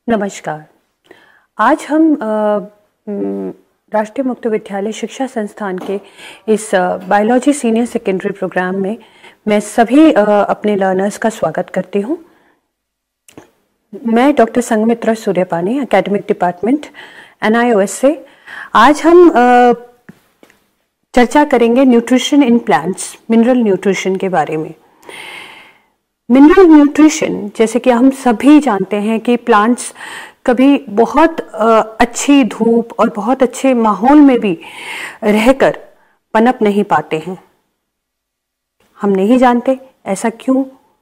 नमस्कार। आज हम राष्ट्रीय मुक्त विद्यालय शिक्षा संस्थान के इस बायोलॉजी सीनियर सेकेंडरी प्रोग्राम में मैं सभी अपने लर्नर्स का स्वागत करती हूँ। मैं doctor Sanghamitra Suryapani, academic department NIOS से। आज हम चर्चा करेंगे nutrition in plants, mineral nutrition के बारे में। मिनरल न्यूट्रिशन, जैसे कि हम सभी जानते हैं कि प्लांट्स कभी बहुत अच्छी धूप और बहुत अच्छे माहौल में भी रहकर पनप नहीं पाते हैं। हम नहीं जानते ऐसा क्यों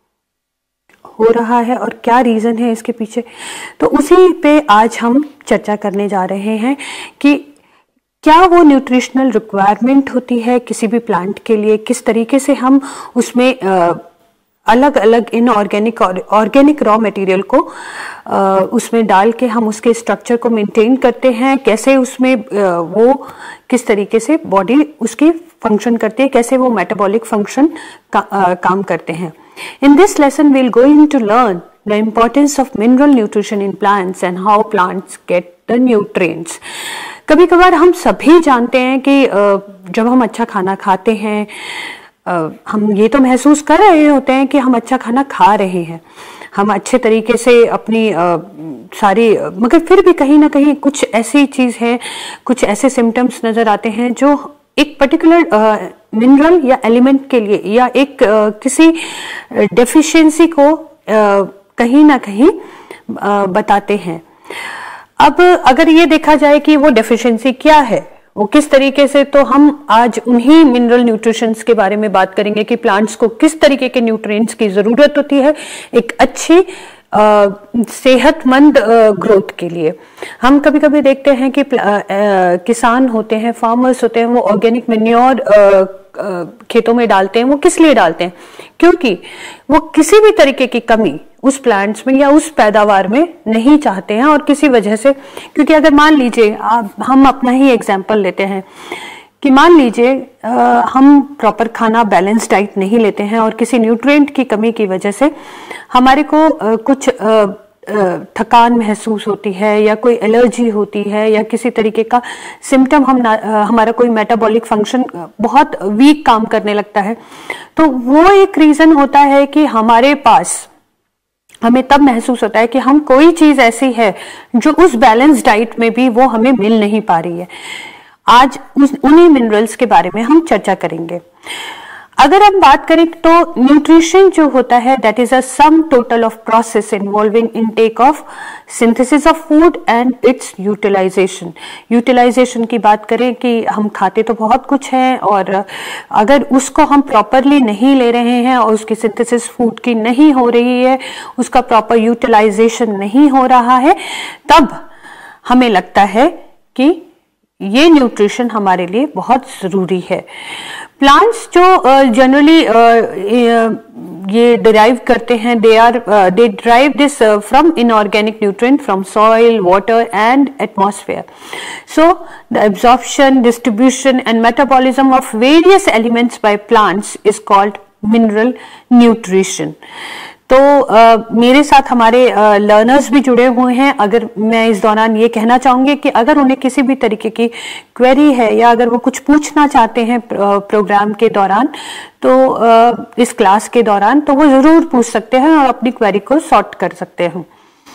हो रहा है और क्या रीज़न है इसके पीछे। तो उसी पे आज हम चर्चा करने जा रहे हैं कि क्या वो न्यूट्रिशनल रिक्वायरमेंट होती है किसी भी प्लांट के लिए, किस तरीके से हम उसमें अलग अलग इनऑर्गेनिक और ऑर्गेनिक रॉ मटेरियल को उसमें डाल के हम उसके स्ट्रक्चर को मेंटेन करते हैं, कैसे उसमें वो किस तरीके से बॉडी उसकी फंक्शन करती है, कैसे वो मेटाबॉलिक फंक्शन काम करते हैं। In this lesson we will going to learn the importance of mineral nutrition in plants and how plants get the nutrients. कभी कभार हम सभी जानते हैं कि जब हम अच्छा खाना खाते हैं हम ये तो महसूस कर रहे होते हैं कि हम अच्छा खाना खा रहे हैं, हम अच्छे तरीके से अपनी सारी, मगर फिर भी कहीं ना कहीं कुछ ऐसी चीज़ है, कुछ ऐसे सिम्टम्स नज़र आते हैं जो एक पर्टिकुलर मिनरल या एलिमेंट के लिए या एक किसी डेफिशिएंसी को कहीं ना कहीं बताते हैं। अब अगर ये देखा जाए कि वो डेफिशिएंसी क्या है, वो किस तरीके से, तो हम आज उन्हीं मिनरल न्यूट्रिशंस के बारे में बात करेंगे कि प्लांट्स को किस तरीके के न्यूट्रिएंट्स की जरूरत होती है एक अच्छी सेहतमंद ग्रोथ के लिए। हम कभी कभी देखते हैं कि किसान होते हैं, फार्मर्स होते हैं, वो ऑर्गेनिक मैन्योर खेतों में डालते हैं। वो किस लिए डालते हैं? क्योंकि वो किसी भी तरीके की कमी उस प्लांट्स में या उस पैदावार में नहीं चाहते हैं। और किसी वजह से, क्योंकि अगर मान लीजिए हम अपना ही एग्जांपल लेते हैं कि मान लीजिए हम प्रॉपर खाना, बैलेंस डाइट नहीं लेते हैं और किसी न्यूट्रिएंट की कमी की वजह से हमारे को कुछ थकान महसूस होती है या कोई एलर्जी होती है या किसी तरीके का सिम्टम हमारा कोई मेटाबॉलिक फंक्शन बहुत वीक काम करने लगता है, तो वो एक रीजन होता है कि हमारे पास, हमें तब महसूस होता है कि हम कोई चीज ऐसी है जो उस बैलेंस डाइट में भी वो हमें मिल नहीं पा रही है। आज उन्हीं मिनरल्स के बारे में हम चर्चा करेंगे। अगर हम बात करें तो न्यूट्रिशन जो होता है that is a sum total of process involving intake of synthesis of food and its utilisation. Utilisation की बात करें कि हम खाते तो बहुत कुछ है और अगर उसको हम प्रॉपरली नहीं ले रहे हैं और उसकी सिंथेसिस फूड की नहीं हो रही है, उसका प्रॉपर यूटिलाइजेशन नहीं हो रहा है, तब हमें लगता है कि ये न्यूट्रिशन हमारे लिए बहुत जरूरी है। प्लांट्स जो जनरली ये डिराइव करते हैं, they derive this from inorganic nutrient from soil, water and atmosphere. So the absorption, distribution and metabolism of various elements by plants is called mineral nutrition. तो मेरे साथ हमारे लर्नर्स भी जुड़े हुए हैं। अगर मैं इस दौरान ये कहना चाहूंगी कि अगर उन्हें किसी भी तरीके की क्वेरी है या अगर वो कुछ पूछना चाहते हैं प्रोग्राम के दौरान, तो इस क्लास के दौरान, तो वो जरूर पूछ सकते हैं और अपनी क्वेरी को सॉर्ट कर सकते हैं।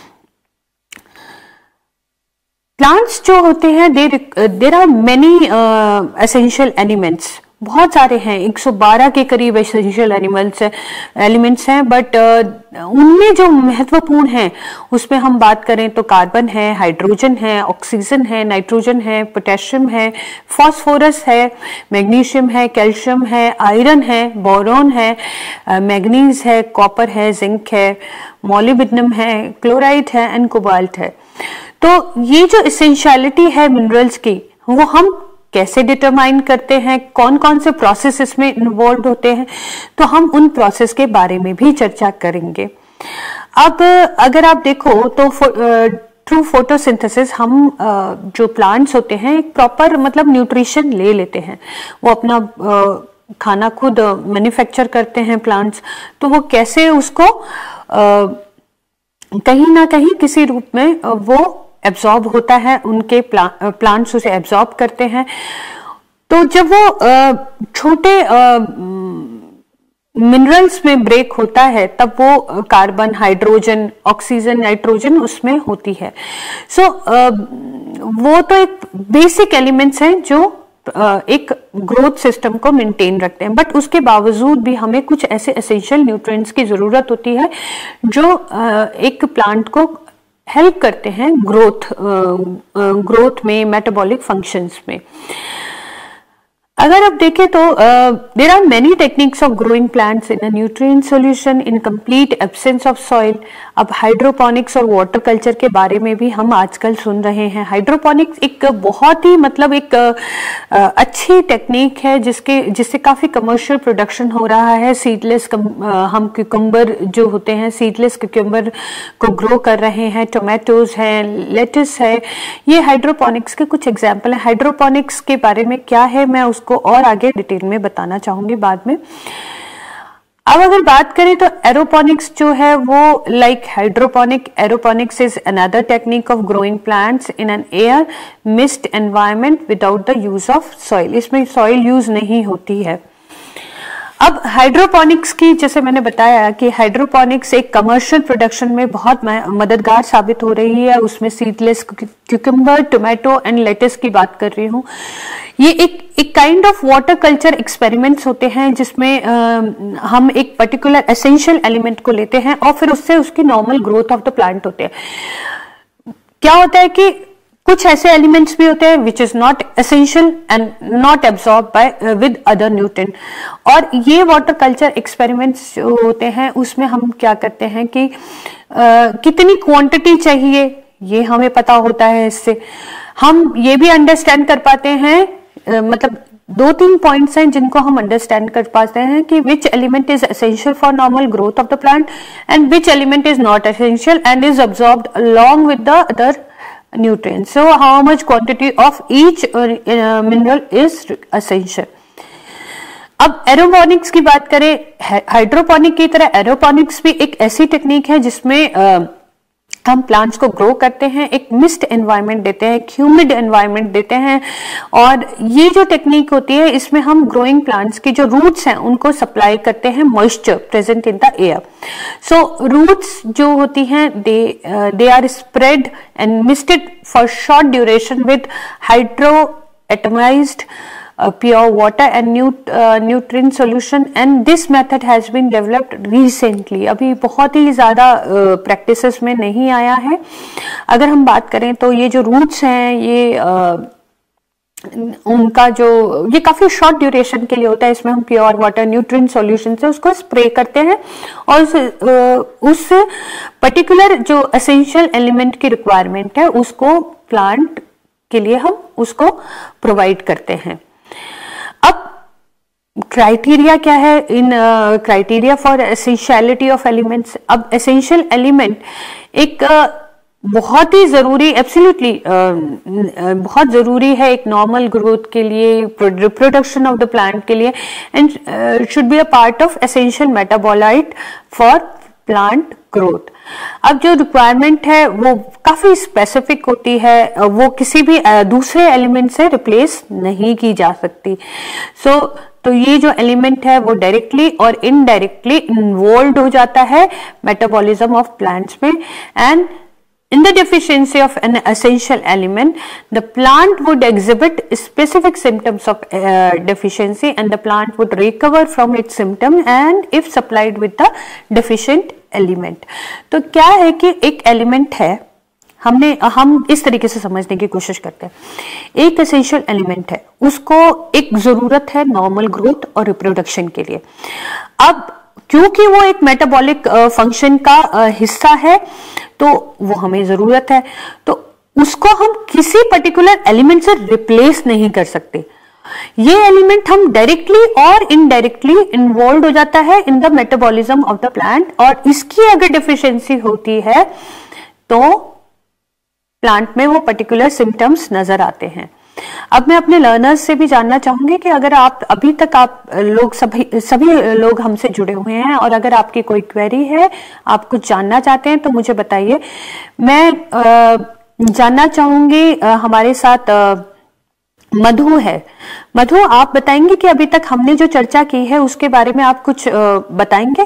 प्लांट्स जो होते हैं, there are many essential elements, बहुत सारे हैं, 112 के करीब एसेंशियल एलिमेंट्स हैं, बट उनमें जो महत्वपूर्ण हैं उसमें हम बात करें तो कार्बन है, हाइड्रोजन है, ऑक्सीजन है, नाइट्रोजन है, पोटेशियम है, फास्फोरस है, मैग्नीशियम है, कैल्शियम है, आयरन है, बोरॉन है, मैग्नीज है, कॉपर है, जिंक है, मॉलिब्डेनम है, क्लोराइड है एंड कोबाल्ट है। तो ये जो एसेंशियलिटी है मिनरल्स की, वो हम कैसे डिटरमाइन करते हैं, कौन कौन से प्रोसेस इसमें इन्वॉल्व होते हैं, तो हम उन प्रोसेस के बारे में भी चर्चा करेंगे। अब अगर आप देखो तो थ्रू फोटोसिंथेसिस हम जो प्लांट्स होते हैं एक प्रॉपर मतलब न्यूट्रिशन ले लेते हैं, वो अपना खाना खुद मैन्युफैक्चर करते हैं प्लांट्स, तो वो कैसे उसको कहीं ना कहीं किसी रूप में वो एब्जॉर्ब होता है, उनके प्लांट्स उसे एब्जॉर्ब करते हैं। तो जब वो छोटे मिनरल्स में ब्रेक होता है तब वो कार्बन, हाइड्रोजन, ऑक्सीजन, नाइट्रोजन उसमें होती है। सो वो तो एक बेसिक एलिमेंट्स हैं जो एक ग्रोथ सिस्टम को मेंटेन रखते हैं, बट उसके बावजूद भी हमें कुछ ऐसे एसेंशियल न्यूट्रिएंट्स की जरूरत होती है जो एक प्लांट को हेल्प करते हैं ग्रोथ में, मेटाबॉलिक फंक्शंस में। अगर आप देखें तो there are many techniques of growing plants in a nutrient solution in complete absence of soil. अब हाइड्रोपोनिक्स और वाटर कल्चर के बारे में भी हम आजकल सुन रहे हैं। हाइड्रोपोनिक्स एक बहुत ही मतलब एक अच्छी टेक्निक है जिससे काफी कमर्शियल प्रोडक्शन हो रहा है। सीडलेस हम क्यूकम्बर जो होते हैं, सीडलेस क्यूकम्बर को ग्रो कर रहे हैं, टोमेटोज हैं, लेटिस है, ये हाइड्रोपोनिक्स के कुछ एग्जाम्पल है। हाइड्रोपोनिक्स के बारे में क्या है मैं उसको और आगे डिटेल में बताना चाहूंगी बाद में। अब अगर बात करें तो एरोपोनिक्स जो है वो like hydroponic, aeroponics is another technique of growing plants in an air mist environment without the use of soil. इसमें सॉइल यूज नहीं होती है। अब हाइड्रोपोनिक्स की, जैसे मैंने बताया कि हाइड्रोपोनिक्स एक कमर्शियल प्रोडक्शन में बहुत मददगार साबित हो रही है। उसमें seedless cucumber, tomato and lettuce की बात कर रही हूँ। ये एक kind of water culture experiments होते हैं जिसमें हम एक पर्टिकुलर एसेंशियल एलिमेंट को लेते हैं और फिर उससे उसकी normal growth of the plant होते हैं। क्या होता है कि कुछ ऐसे एलिमेंट्स भी होते हैं which is not essential and not absorb by with other nutrient. और ये वाटर कल्चर एक्सपेरिमेंट्स जो होते हैं उसमें हम क्या करते हैं कि कितनी क्वांटिटी चाहिए ये हमें पता होता है। इससे हम ये भी अंडरस्टैंड कर पाते हैं, मतलब 2-3 पॉइंट्स हैं जिनको हम अंडरस्टैंड कर पाते हैं कि which element is essential for normal growth of the plant and which element is not essential and is absorbed along with the other nutrients. So how much quantity of each mineral is essential. अब aeroponics की बात करें, hydroponic की तरह aeroponics भी एक ऐसी technique है जिसमें हम प्लांट्स को ग्रो करते हैं, एक मिस्ट एनवायरनमेंट देते हैं, एक ह्यूमिड एनवायरनमेंट देते हैं। और ये जो टेक्निक होती है इसमें हम ग्रोइंग प्लांट्स की जो रूट्स हैं उनको सप्लाई करते हैं moisture present in the air. So roots जो होती हैं they are spread and misted for short duration with hydro atomised pure water and nutrient solution, and this method has been developed recently. अभी बहुत ही ज्यादा practices में नहीं आया है। अगर हम बात करें तो ये जो रूट्स हैं ये उनका जो ये काफी शॉर्ट ड्यूरेशन के लिए होता है। इसमें हम प्योर वाटर न्यूट्रिएंट सॉल्यूशन से उसको स्प्रे करते हैं और उस पर्टिकुलर जो एसेंशियल एलिमेंट की रिक्वायरमेंट है उसको प्लांट के लिए हम उसको प्रोवाइड करते हैं। अब क्राइटेरिया क्या है in criteria for essentiality of elements. अब एसेंशियल एलिमेंट एक बहुत ही जरूरी, एब्सोल्युटली बहुत जरूरी है एक नॉर्मल ग्रोथ के लिए, रिप्रोडक्शन ऑफ द प्लांट के लिए, and should be a part of essential metabolite for plant growth. अब जो रिक्वायरमेंट है वो काफी स्पेसिफिक होती है, वो किसी भी दूसरे एलिमेंट से रिप्लेस नहीं की जा सकती। तो ये जो एलिमेंट है वो डायरेक्टली और इनडायरेक्टली इन्वॉल्व हो जाता है मेटाबॉलिज्म ऑफ प्लांट्स में। And in the deficiency of an essential element, the plant would exhibit specific symptoms of deficiency, and the plant would recover from its symptom and if supplied with the deficient element. तो क्या है कि एक element है, हम इस तरीके से समझने की कोशिश करते हैं। एक एसेंशियल एलिमेंट है, उसको एक जरूरत है नॉर्मल ग्रोथ और रिप्रोडक्शन के लिए। अब क्योंकि वो एक मेटाबॉलिक फंक्शन का हिस्सा है तो वो हमें जरूरत है, तो उसको हम किसी पर्टिकुलर एलिमेंट से रिप्लेस नहीं कर सकते। ये एलिमेंट हम डायरेक्टली और इनडायरेक्टली इन्वॉल्व हो जाता है in the metabolism of the plant, और इसकी अगर डिफिशियंसी होती है तो प्लांट में वो पर्टिकुलर सिम्टम्स नजर आते हैं। अब मैं अपने लर्नर्स से भी जानना चाहूंगी कि अगर आप अभी तक आप लोग सभी लोग हमसे जुड़े हुए हैं और अगर आपकी कोई क्वेरी है, आप कुछ जानना चाहते हैं तो मुझे बताइए। मैं जानना चाहूंगी, हमारे साथ मधु है। मधु, आप बताएंगे कि अभी तक हमने जो चर्चा की है उसके बारे में आप कुछ बताएंगे?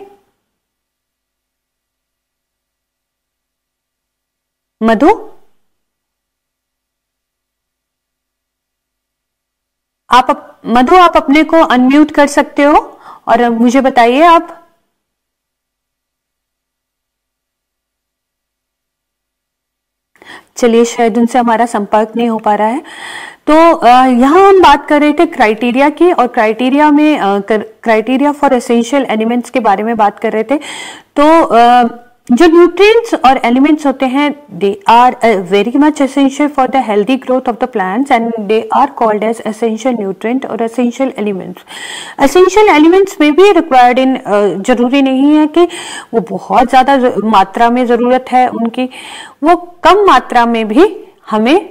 मधु, मधु आप अपने को अनम्यूट कर सकते हो और मुझे बताइए आप। चलिए, शायद उनसे हमारा संपर्क नहीं हो पा रहा है। तो यहाँ हम बात कर रहे थे क्राइटेरिया की, और क्राइटेरिया फॉर एसेंशियल एलिमेंट्स के बारे में बात कर रहे थे। तो जो न्यूट्रिएंट्स और एलिमेंट्स होते हैं, they are very much essential for the healthy growth of the plants and they are called as essential nutrient और एसेंशियल एलिमेंट्स। एसेंशियल एलिमेंट्स में भी रिक्वायर्ड इन, जरूरी नहीं है कि वो बहुत ज्यादा मात्रा में जरूरत है उनकी, वो कम मात्रा में भी हमें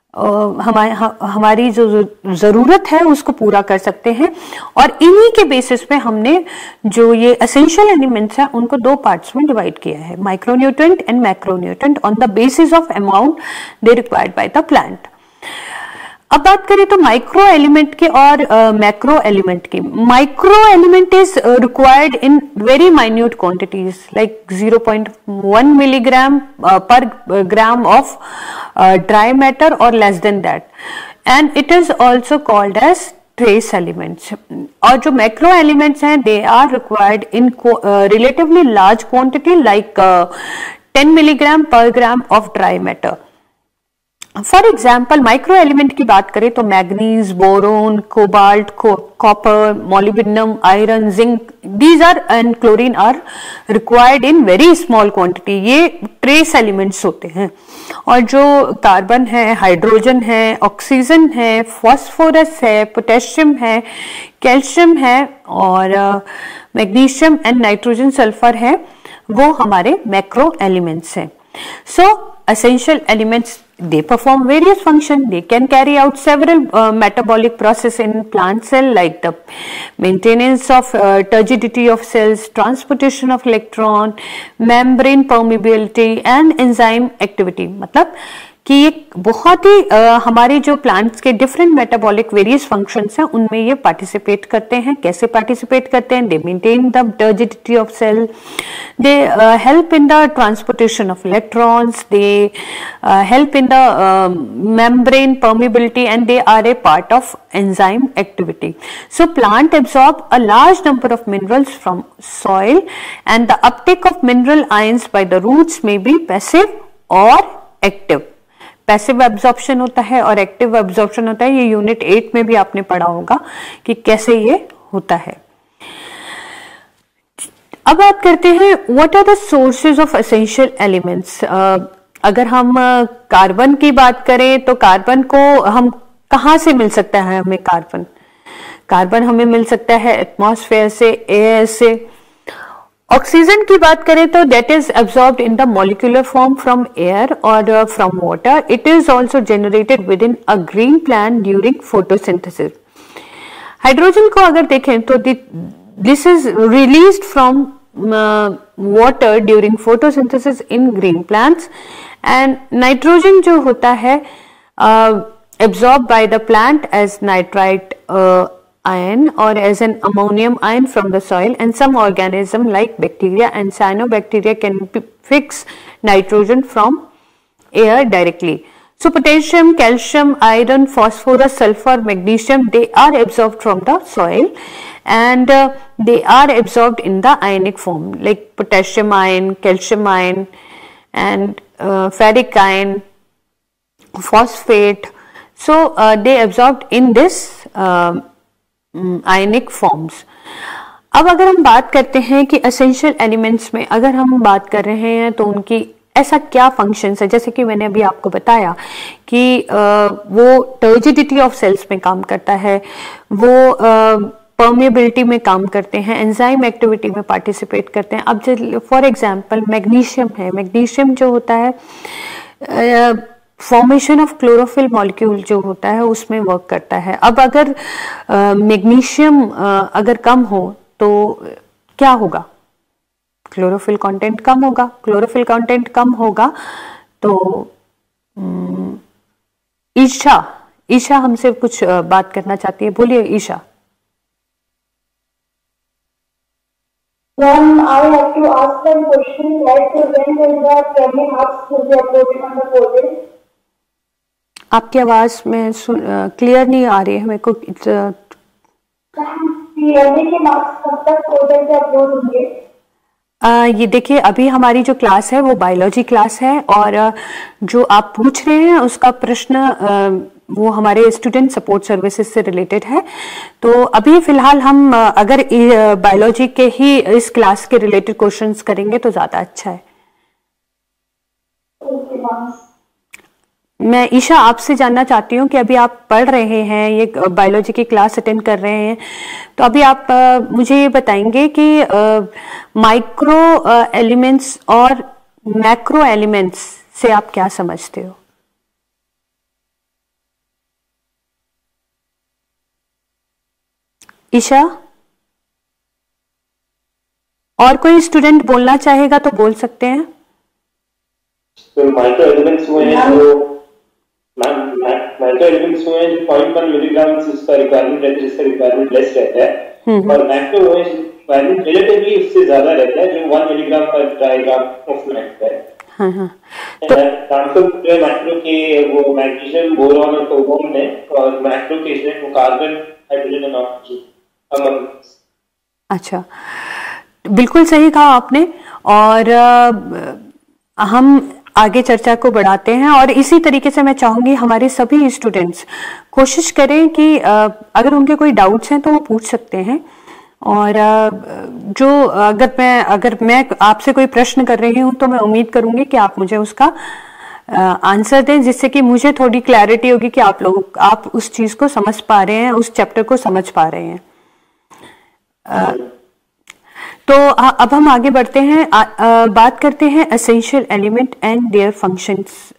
हमारी जो जरूरत है उसको पूरा कर सकते हैं। और इन्हीं के बेसिस पे हमने जो ये एसेंशियल एलिमेंट्स हैं उनको दो पार्ट्स में डिवाइड किया है, micronutrient and macronutrient, on the basis of amount they required by the plant. अब बात करें तो माइक्रो एलिमेंट की और मैक्रो एलिमेंट की। Micro element is required in very minute quantities like 0.1 milligram per gram of dry matter और less than that, and it is also called as trace elements. और जो मैक्रो एलिमेंट्स हैं, they are required in relatively large quantity like 10 milligram per gram of dry matter. For example, micro element की बात करें तो manganese, boron, cobalt, copper, molybdenum, iron, zinc, these are and chlorine are required in very small quantity. ये trace elements होते हैं। और जो carbon है, हाइड्रोजन है, ऑक्सीजन है, फॉस्फोरस है, पोटेशियम है, कैल्शियम है और मैग्नीशियम एंड नाइट्रोजन सल्फर है, वो हमारे मैक्रो एलिमेंट्स हैं। सो essential elements, they perform various functions. They can carry out several metabolic process in plant cell like the maintenance of turgidity of cells, transportation of electron, membrane permeability and enzyme activity। मतलब कि ये बहुत ही हमारे जो plants के different metabolic various functions हैं उनमें ये पार्टिसिपेट करते हैं। कैसे पार्टिसिपेट करते हैं? They maintain the turgidity of cell, they help in the transportation of electrons, they help in the membrane permeability and they are a part of enzyme activity. So plant absorb a large number of minerals from soil and the uptake of mineral ions by the roots may be passive or active. Passive absorption होता है और active absorption होता है। ये unit 8 में भी आपने पढ़ा होगा कि कैसे ये होता है। अब बात करते हैं what are the sources of essential elements. अगर हम कार्बन की बात करें तो कार्बन को हम कहाँ से मिल सकता है? हमें कार्बन हमें मिल सकता है एटमॉस्फेयर से, एयर से। ऑक्सीजन की बात करें तो that is absorbed in the molecular form from air और from water. It is also generated with in a green plant during photosynthesis. Hydrogen को अगर देखें तो this is released from water during photosynthesis in green plants. And nitrogen जो होता है absorb by the plant as nitrite ion or as an ammonium ion from the soil, and some organism like bacteria and cyanobacteria can fix nitrogen from air directly. So potassium, calcium, iron, phosphorus, sulfur, magnesium, they are absorbed from the soil and they are absorbed in the ionic form like potassium ion, calcium ion and ferric ion, phosphate. So they absorbed in this ionic forms. अब अगर हम बात करते हैं कि essential elements में अगर हम बात कर रहे हैं तो उनकी ऐसा क्या फंक्शंस है, जैसे कि मैंने अभी आपको बताया कि वो टर्जिडिटी ऑफ सेल्स में काम करता है, वो परमेबिलिटी में काम करते हैं, एंजाइम एक्टिविटी में पार्टिसिपेट करते हैं। अब फॉर एग्जांपल मैग्नीशियम है, मैग्नीशियम जो होता है फॉर्मेशन ऑफ क्लोरोफिल मॉलिक्यूल जो होता है उसमें वर्क करता है। अब अगर मैग्नीशियम अगर कम हो तो क्या होगा? क्लोरोफिल कंटेंट कम होगा। क्लोरोफिल कंटेंट कम होगा तो ईशा हमसे कुछ बात करना चाहती है। बोलिए Isha. When I have to ask some question, like when will the training apps will be uploaded on the portal? आपकी आवाज में क्लियर नहीं आ रही है मेरे को। ट्रेनिंग के मार्क्स कब तक पोर्टल पे अपलोड होंगे? ये देखिए, अभी हमारी जो क्लास है वो बायोलॉजी क्लास है और जो आप पूछ रहे हैं उसका प्रश्न वो हमारे स्टूडेंट सपोर्ट सर्विसेज से रिलेटेड है। तो अभी फिलहाल हम अगर बायोलॉजी के ही इस क्लास के रिलेटेड क्वेश्चंस करेंगे तो ज्यादा अच्छा है। मैं ईशा आपसे जानना चाहती हूँ कि अभी आप पढ़ रहे हैं, ये बायोलॉजी की क्लास अटेंड कर रहे हैं, तो अभी आप मुझे ये बताएंगे कि माइक्रो एलिमेंट्स और मैक्रो एलिमेंट्स से आप क्या समझते हो? ईशा, और कोई स्टूडेंट बोलना चाहेगा तो बोल सकते हैं। तो माइक्रो एलिमेंट्स हुए हैं जो माइक्रो एलिमेंट्स हुए हैं जो 0.1 मिलीग्राम उसका रिक्वायरमेंट रहता है, जिसका रिक्वायरमेंट लेस रहता है, और मैक्रो हुए हैं रिक्वायरमेंट रिलेटिवली उससे ज्यादा रहता है, जो 1 मिलीग्राम पर डायग्राम ऑफ रहता है। तो मैक्रो के वो मैग्नीशियम, बोरॉन और कोबाल्ट है, और मैक्रो के इसमें वो कार्बन, हाइड्रोजन और ऑक्सीजन। अच्छा, बिल्कुल सही कहा आपने। और हम आगे चर्चा को बढ़ाते हैं और इसी तरीके से मैं चाहूंगी हमारे सभी स्टूडेंट्स कोशिश करें कि अगर उनके कोई डाउट्स हैं तो वो पूछ सकते हैं। और जो अगर मैं आपसे कोई प्रश्न कर रही हूं तो मैं उम्मीद करूंगी कि आप मुझे उसका आंसर दें, जिससे कि मुझे थोड़ी क्लैरिटी होगी कि आप उस चीज को समझ पा रहे हैं, उस चैप्टर को समझ पा रहे हैं। तो अब हम आगे बढ़ते हैं, बात करते हैं essential element and their functions.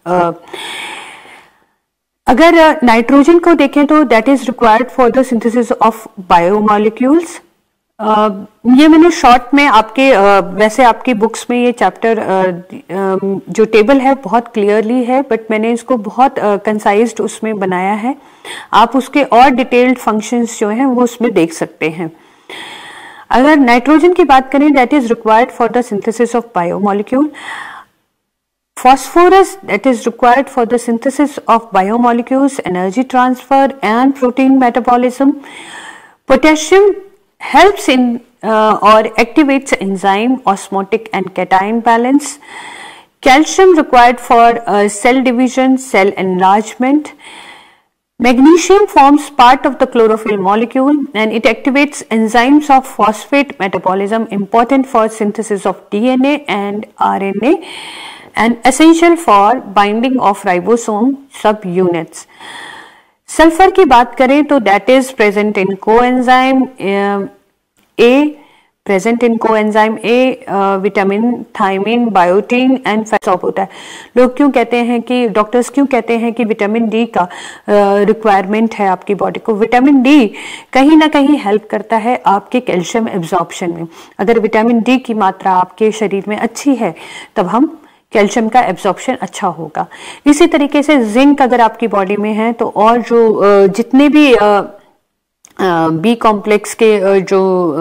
अगर नाइट्रोजन को देखें तो that is required for the synthesis of biomolecules. ये मैंने शॉर्ट में वैसे आपकी बुक्स में ये चैप्टर जो टेबल है बहुत क्लियरली है, बट मैंने इसको बहुत कंसाइज्ड उसमें बनाया है। आप उसके और डिटेल्ड फंक्शंस जो हैं वो उसमें देख सकते हैं। अगर नाइट्रोजन की बात करें, that is required for the synthesis of biomolecule. Phosphorus, that is required for the synthesis of biomolecules, energy transfer and protein metabolism. Potassium helps in or activates enzyme, osmotic and cation balance. Calcium required for cell division, cell enlargement. Magnesium forms part of the chlorophyll molecule and it activates enzymes of phosphate metabolism important for synthesis of DNA and RNA and essential for binding of ribosome subunits. Sulphur की बात करें तो that is present in coenzyme A, present in coenzyme A, vitamin, thiamine, biotin and फैटसॉप होता है। लोग क्यों कहते हैं कि डॉक्टर्स क्यों कहते हैं कि विटामिन डी का रिक्वायरमेंट है आपकी बॉडी को? विटामिन डी कहीं ना कहीं हेल्प करता है आपके कैल्शियम एब्जॉर्प्शन में। अगर विटामिन डी की मात्रा आपके शरीर में अच्छी है तब हम कैल्शियम का एब्जॉर्प्शन अच्छा होगा। इसी तरीके से जिंक अगर आपकी बॉडी में है तो और जो जितने भी बी कॉम्प्लेक्स के जो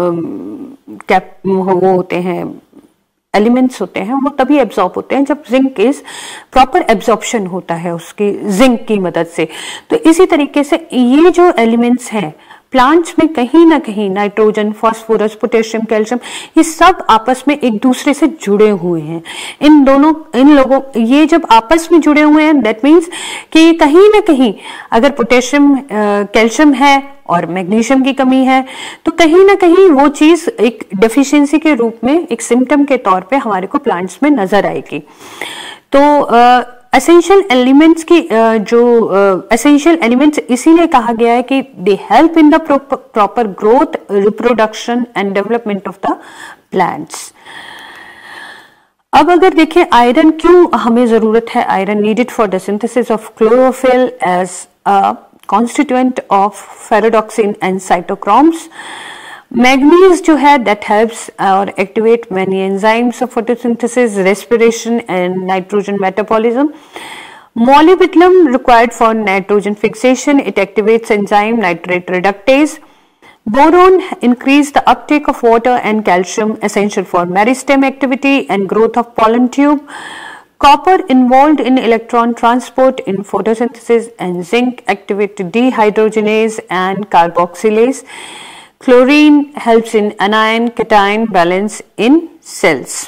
वो होते हैं एलिमेंट्स होते हैं वो तभी एब्जॉर्ब होते हैं जब जिंक इज प्रॉपर एब्जॉर्प्शन होता है उसकी जिंक की मदद से। तो इसी तरीके से ये जो एलिमेंट्स हैं प्लांट्स में कहीं ना कहीं नाइट्रोजन, फास्फोरस, पोटेशियम, कैल्शियम ये सब आपस में एक दूसरे से जुड़े हुए हैं। इन लोगों ये जब आपस में जुड़े हुए हैं दैट मीन्स कि कहीं ना कहीं अगर पोटेशियम, कैल्शियम है और मैग्नीशियम की कमी है तो कहीं ना कहीं वो चीज एक डेफिशिएंसी के रूप में एक सिम्टम के तौर पे हमारे को प्लांट्स में नजर आएगी। तो एसेंशियल एलिमेंट्स की जो एसेंशियल एलिमेंट्स इसीलिए कहा गया है कि they help in the proper growth, reproduction and development of the plants. अब अगर देखें आयरन क्यों हमें जरूरत है, iron needed for the synthesis of chlorophyll as a constituent of ferredoxin and cytochromes. Manganese जो है दैट हेल्प्स और activate many enzymes of photosynthesis, respiration and nitrogen metabolism. Molybdenum required for nitrogen fixation, it activates enzyme nitrate reductase. Boron increase the uptake of water and calcium, essential for meristem activity and growth of pollen tube. Copper involved in electron transport in photosynthesis, and zinc activate dehydrogenase and carboxylase. Chlorine helps in anion cation balance in cells.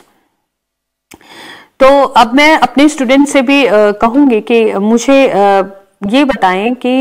तो अब मैं अपने student से भी कहूंगी कि मुझे ये बताएं कि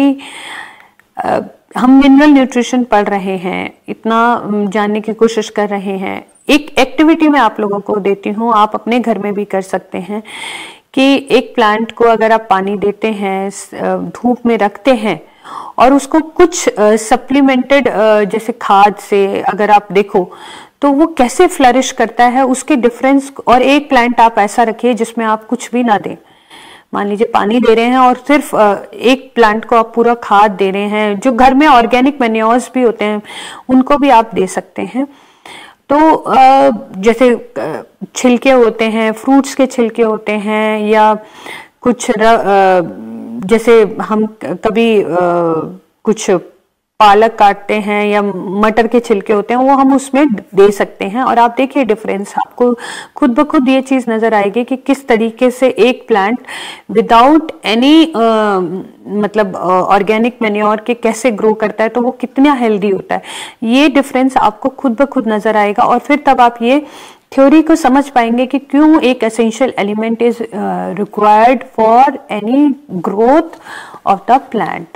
हम मिनरल न्यूट्रिशन पढ़ रहे हैं, इतना जानने की कोशिश कर रहे हैं। एक एक्टिविटी मैं आप लोगों को देती हूँ, आप अपने घर में भी कर सकते हैं कि एक प्लांट को अगर आप पानी देते हैं, धूप में रखते हैं और उसको कुछ सप्लीमेंटेड जैसे खाद से अगर आप देखो तो वो कैसे फ्लरिश करता है, उसके डिफरेंस। और एक प्लांट आप ऐसा रखिए जिसमें आप कुछ भी ना दें, मान लीजिए पानी दे रहे हैं और सिर्फ एक प्लांट को आप पूरा खाद दे रहे हैं। जो घर में ऑर्गेनिक मैन्योर्स भी होते हैं उनको भी आप दे सकते हैं। तो जैसे छिलके होते हैं, फ्रूट्स के छिलके होते हैं, या कुछ जैसे हम कभी कुछ पालक काटते हैं या मटर के छिलके होते हैं, वो हम उसमें दे सकते हैं। और आप देखिए डिफरेंस, आपको खुद ब खुद ये चीज नजर आएगी कि किस तरीके से एक प्लांट विदाउट एनी मतलब ऑर्गेनिक मैन्योर के कैसे ग्रो करता है, तो वो कितना हेल्दी होता है। ये डिफरेंस आपको खुद ब खुद नजर आएगा और फिर तब आप ये थ्योरी को समझ पाएंगे कि क्यों एक essential element is required for any growth of the plant.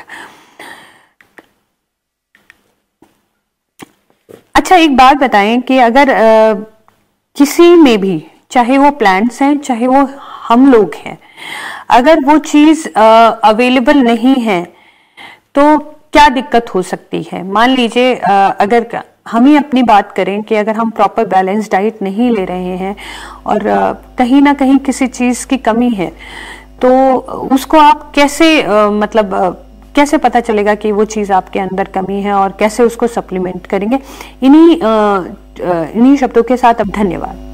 अच्छा, एक बात बताएं कि अगर किसी में भी, चाहे वो प्लांट्स हैं चाहे वो हम लोग हैं, अगर वो चीज अवेलेबल नहीं है तो क्या दिक्कत हो सकती है। मान लीजिए अगर हम ही अपनी बात करें कि अगर हम प्रॉपर बैलेंस डाइट नहीं ले रहे हैं और कहीं ना कहीं किसी चीज की कमी है, तो उसको आप कैसे कैसे पता चलेगा कि वो चीज आपके अंदर कमी है और कैसे उसको सप्लीमेंट करेंगे। इन्हीं शब्दों के साथ अब धन्यवाद।